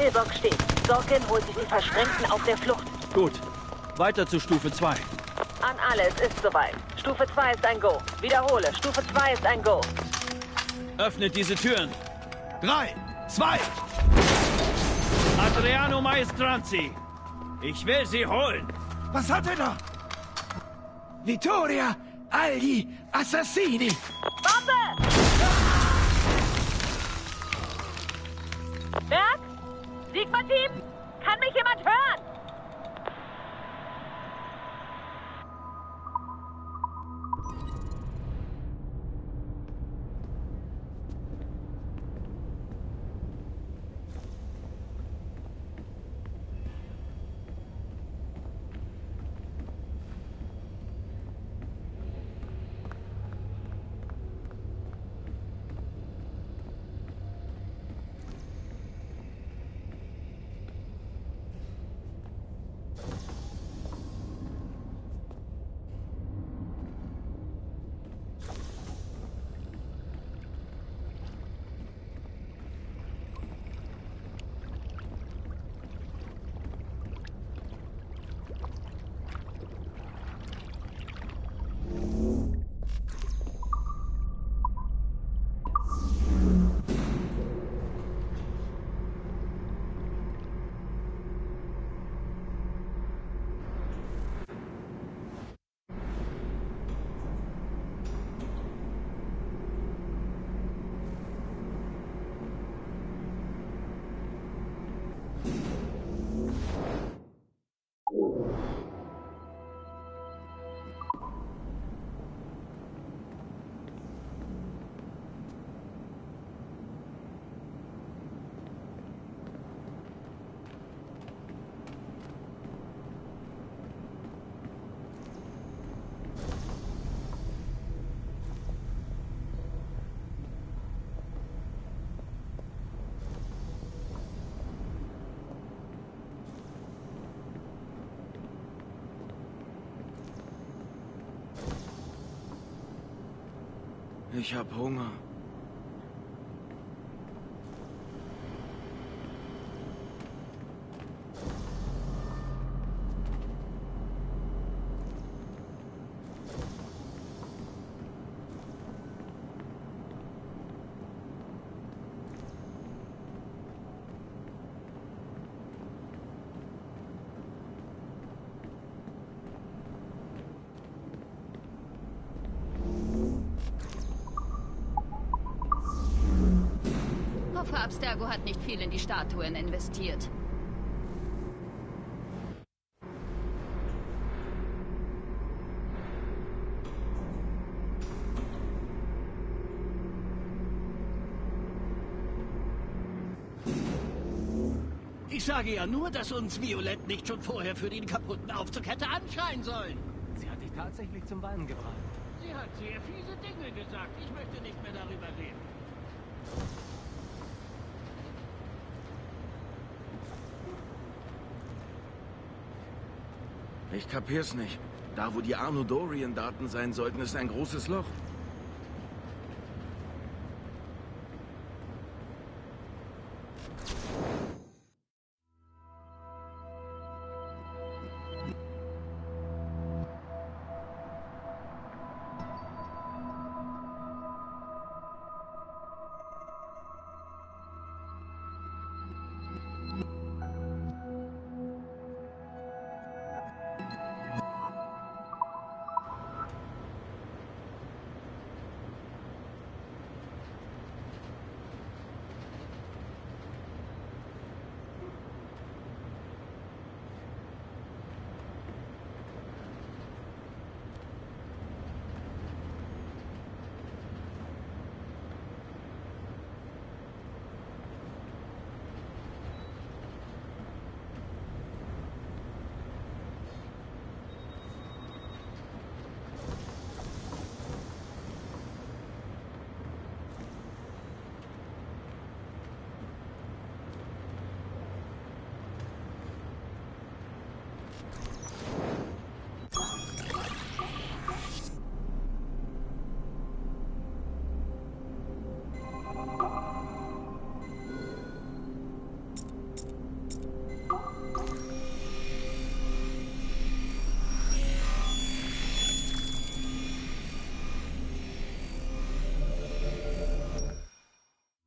Pillbox steht. Sorkin holt sich die Versprengten auf der Flucht. Gut. Weiter zu Stufe 2. An alle, es ist soweit. Stufe 2 ist ein Go. Wiederhole, Stufe 2 ist ein Go. Öffnet diese Türen. 3, 2. Adriano Maestranzi. Ich will sie holen. Was hat er da? Vittoria, Aldi, Assassini. Bombe! Berg? Sigma-Team? Kann mich jemand hören? Ich hab Hunger. Abstergo hat nicht viel in die Statuen investiert. Ich sage ja nur, dass uns Violett nicht schon vorher für den kaputten Aufzug hätte anschreien sollen. Sie hat dich tatsächlich zum Weinen gebracht. Sie hat sehr fiese Dinge gesagt. Ich möchte nicht mehr darüber reden. Ich kapier's nicht. Da, wo die Arno Dorian-Daten sein sollten, ist ein großes Loch.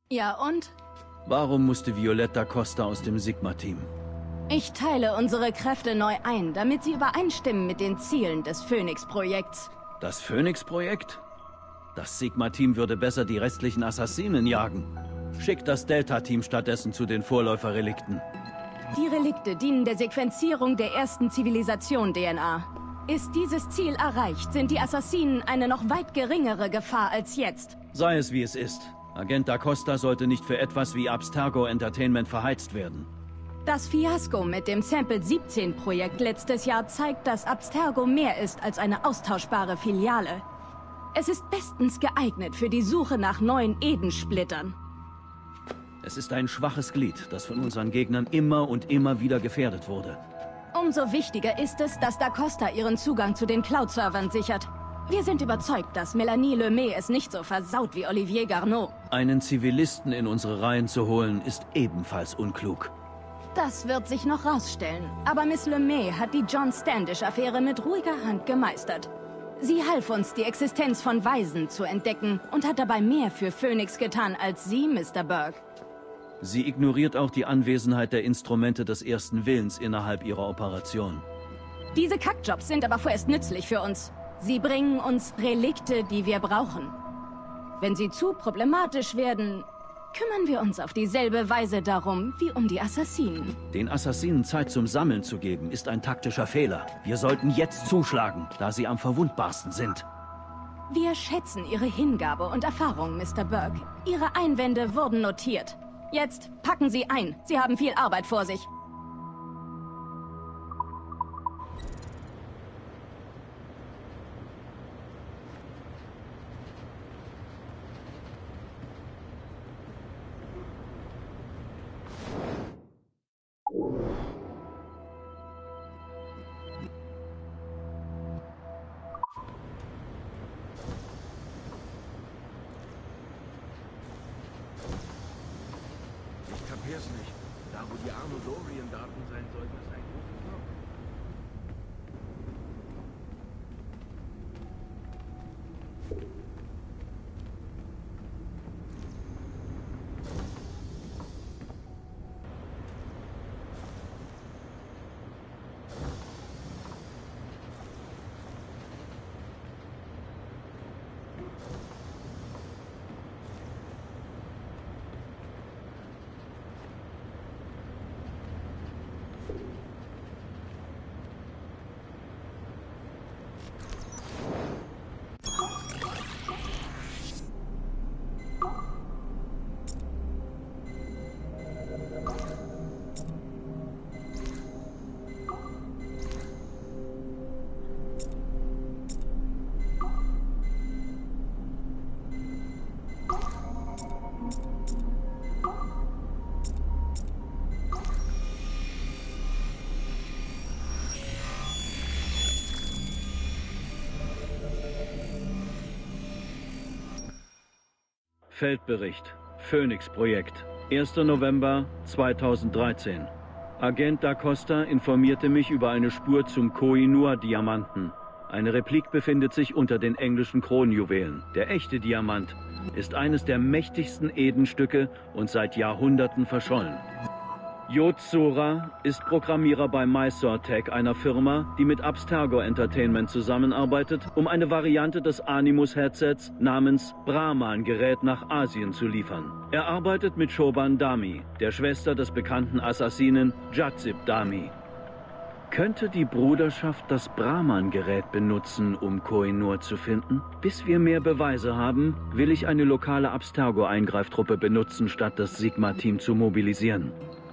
Ja und? Warum musste Violette da Costa aus dem Sigma-Team? Ich teile unsere Kräfte neu ein, damit sie übereinstimmen mit den Zielen des Phoenix-Projekts. Das Phoenix-Projekt? Das Sigma-Team würde besser die restlichen Assassinen jagen. Schickt das Delta-Team stattdessen zu den Vorläuferrelikten. Die Relikte dienen der Sequenzierung der ersten Zivilisation-DNA. Ist dieses Ziel erreicht, sind die Assassinen eine noch weit geringere Gefahr als jetzt. Sei es wie es ist. Agent da Costa sollte nicht für etwas wie Abstergo Entertainment verheizt werden. Das Fiasko mit dem Sample 17-Projekt letztes Jahr zeigt, dass Abstergo mehr ist als eine austauschbare Filiale. Es ist bestens geeignet für die Suche nach neuen Eden-Splittern. Es ist ein schwaches Glied, das von unseren Gegnern immer und immer wieder gefährdet wurde. Umso wichtiger ist es, dass da Costa ihren Zugang zu den Cloud-Servern sichert. Wir sind überzeugt, dass Melanie Lemay es nicht so versaut wie Olivier Garneau. Einen Zivilisten in unsere Reihen zu holen, ist ebenfalls unklug. Das wird sich noch rausstellen. Aber Miss Lemay hat die John Standish-Affäre mit ruhiger Hand gemeistert. Sie half uns, die Existenz von Waisen zu entdecken und hat dabei mehr für Phoenix getan als Sie, Mr. Burke. Sie ignoriert auch die Anwesenheit der Instrumente des ersten Willens innerhalb ihrer Operation. Diese Kackjobs sind aber vorerst nützlich für uns. Sie bringen uns Relikte, die wir brauchen. Wenn sie zu problematisch werden, kümmern wir uns auf dieselbe Weise darum wie um die Assassinen. Den Assassinen Zeit zum Sammeln zu geben, ist ein taktischer Fehler. Wir sollten jetzt zuschlagen, da sie am verwundbarsten sind. Wir schätzen Ihre Hingabe und Erfahrung, Mr. Burke. Ihre Einwände wurden notiert. Jetzt packen Sie ein. Sie haben viel Arbeit vor sich. Ich kapier's nicht. Da, wo die Arno Dorian-Daten sein sollten, ist ein großes Loch. Feldbericht. Phoenix-Projekt. 1. November 2013. Agent da Costa informierte mich über eine Spur zum Koh-i-Noor-Diamanten. Eine Replik befindet sich unter den englischen Kronjuwelen. Der echte Diamant ist eines der mächtigsten Edenstücke und seit Jahrhunderten verschollen. Yotsura ist Programmierer bei MySorTech, einer Firma, die mit Abstergo Entertainment zusammenarbeitet, um eine Variante des Animus-Headsets namens Brahman-Gerät nach Asien zu liefern. Er arbeitet mit Shoban Dami, der Schwester des bekannten Assassinen Jadzib Dami. Könnte die Bruderschaft das Brahman-Gerät benutzen, um Koh-i-Noor zu finden? Bis wir mehr Beweise haben, will ich eine lokale Abstergo-Eingreiftruppe benutzen, statt das Sigma-Team zu mobilisieren.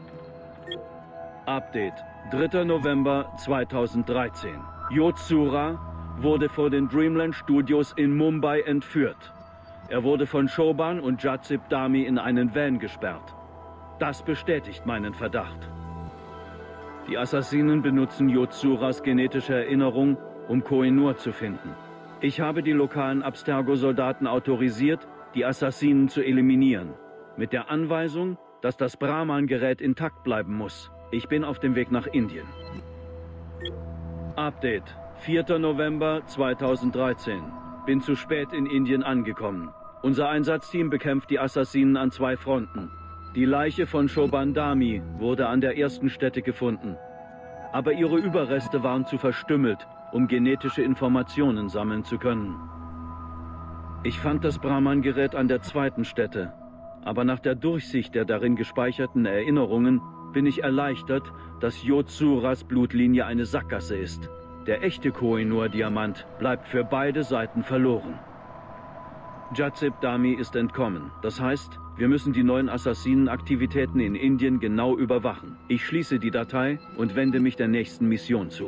Update. 3. November 2013. Yotsura wurde vor den Dreamland Studios in Mumbai entführt. Er wurde von Shoban und Jadzib Dami in einen Van gesperrt. Das bestätigt meinen Verdacht. Die Assassinen benutzen Yotsuras genetische Erinnerung, um Koh-i-Noor zu finden. Ich habe die lokalen Abstergo-Soldaten autorisiert, die Assassinen zu eliminieren. Mit der Anweisung, dass das Brahman-Gerät intakt bleiben muss. Ich bin auf dem Weg nach Indien. Update. 4. November 2013. Bin zu spät in Indien angekommen. Unser Einsatzteam bekämpft die Assassinen an 2 Fronten. Die Leiche von Choban Dami wurde an der ersten Stätte gefunden. Aber ihre Überreste waren zu verstümmelt, um genetische Informationen sammeln zu können. Ich fand das Brahman-Gerät an der 2. Stätte. Aber nach der Durchsicht der darin gespeicherten Erinnerungen bin ich erleichtert, dass Yotsuras Blutlinie eine Sackgasse ist. Der echte Koh-i-Noor-Diamant bleibt für beide Seiten verloren. Jadzib Dami ist entkommen. Das heißt, wir müssen die neuen Assassinenaktivitäten in Indien genau überwachen. Ich schließe die Datei und wende mich der nächsten Mission zu.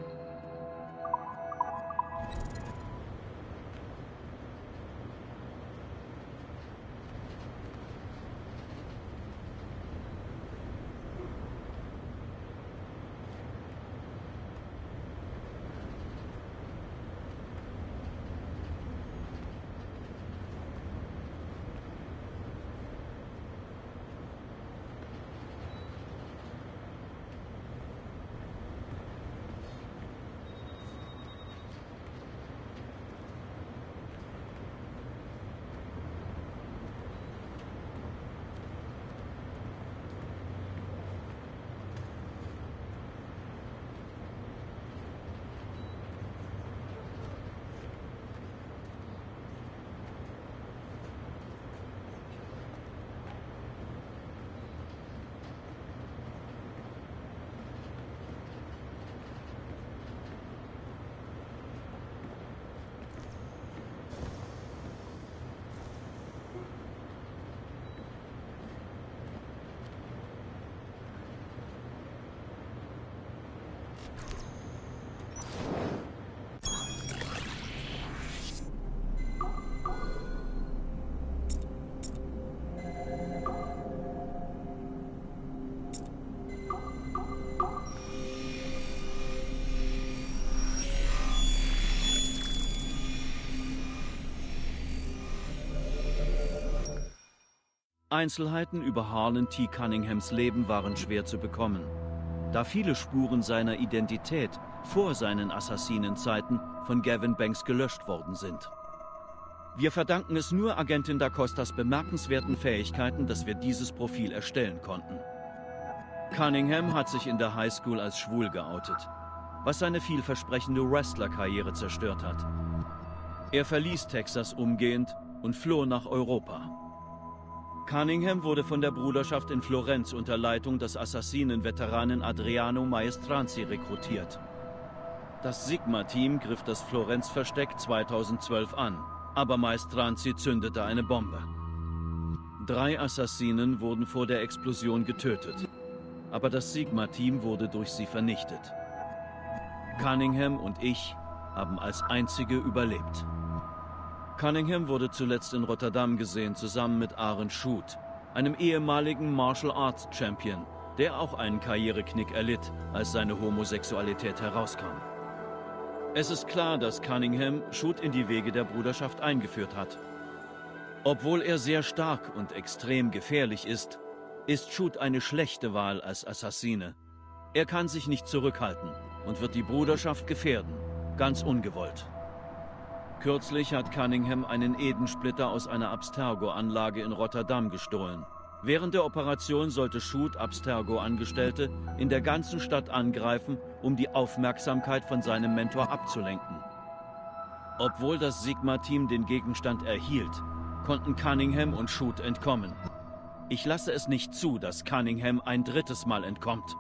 Einzelheiten über Harlan T. Cunninghams Leben waren schwer zu bekommen, da viele Spuren seiner Identität vor seinen Assassinenzeiten von Gavin Banks gelöscht worden sind. Wir verdanken es nur Agentin Da Costas bemerkenswerten Fähigkeiten, dass wir dieses Profil erstellen konnten. Cunningham hat sich in der Highschool als schwul geoutet, was seine vielversprechende Wrestler-Karriere zerstört hat. Er verließ Texas umgehend und floh nach Europa. Cunningham wurde von der Bruderschaft in Florenz unter Leitung des Assassinen-Veteranen Adriano Maestranzi rekrutiert. Das Sigma-Team griff das Florenz-Versteck 2012 an, aber Maestranzi zündete eine Bombe. 3 Assassinen wurden vor der Explosion getötet, aber das Sigma-Team wurde durch sie vernichtet. Cunningham und ich haben als einzige überlebt. Cunningham wurde zuletzt in Rotterdam gesehen, zusammen mit Aaron Schutt, einem ehemaligen Martial Arts Champion, der auch einen Karriereknick erlitt, als seine Homosexualität herauskam. Es ist klar, dass Cunningham Schutt in die Wege der Bruderschaft eingeführt hat. Obwohl er sehr stark und extrem gefährlich ist Schutt eine schlechte Wahl als Assassine. Er kann sich nicht zurückhalten und wird die Bruderschaft gefährden, ganz ungewollt. Kürzlich hat Cunningham einen Edensplitter aus einer Abstergo-Anlage in Rotterdam gestohlen. Während der Operation sollte Schutt Abstergo-Angestellte in der ganzen Stadt angreifen, um die Aufmerksamkeit von seinem Mentor abzulenken. Obwohl das Sigma-Team den Gegenstand erhielt, konnten Cunningham und Schutt entkommen. Ich lasse es nicht zu, dass Cunningham ein 3. Mal entkommt.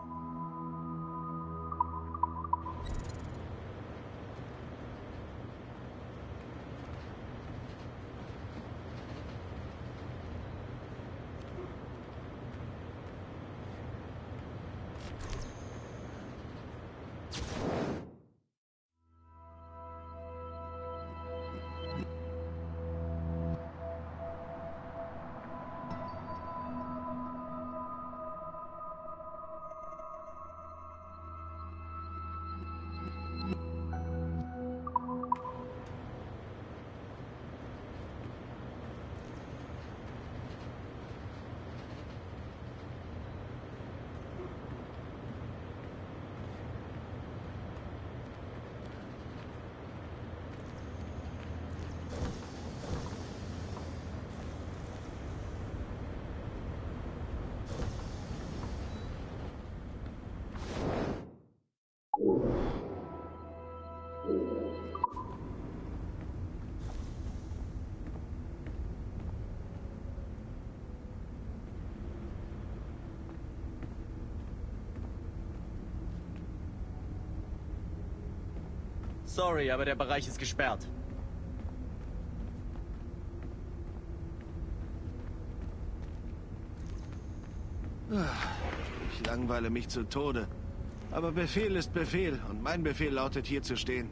Sorry, aber der Bereich ist gesperrt. Ich langweile mich zu Tode. Aber Befehl ist Befehl und mein Befehl lautet, hier zu stehen.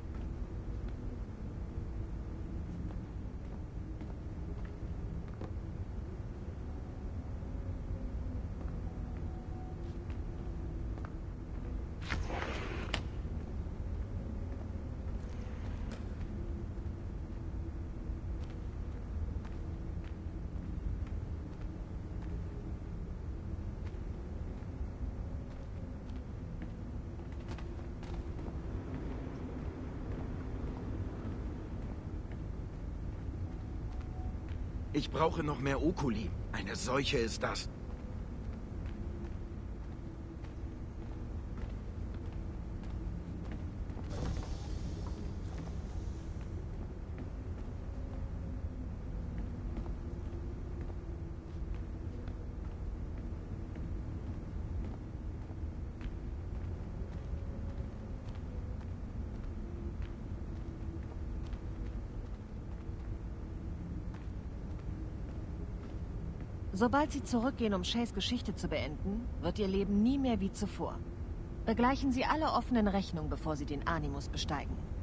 Ich brauche noch mehr Okuli. Eine Seuche ist das. Sobald Sie zurückgehen, um Shays Geschichte zu beenden, wird Ihr Leben nie mehr wie zuvor. Begleichen Sie alle offenen Rechnungen, bevor Sie den Animus besteigen.